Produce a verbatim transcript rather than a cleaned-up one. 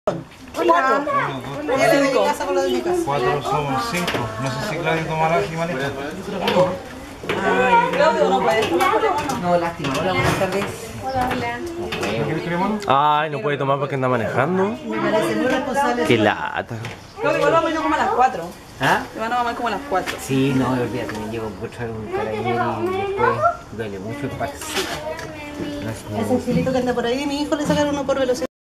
Hola. Cinco. Cuatro somos cinco. No sé si Claudio tomará Jimaleta. Claudio no puede tomar con limón. No, lástima. Hola, buenas tardes. Hola, hola. ¿Quieres cremón? Ay, no puede tomar porque anda manejando. Me parece muy responsable. Qué lata. Claudio, igual vamos a ir como a las cuatro. ¿Ah? Te van a mamar como a las cuatro. Sí, no, olvídate, me llevo a encontrar un carabinero y después duele mucho el pax. No es El sencillito que anda por ahí, mi hijo le sacaron uno por velocidad.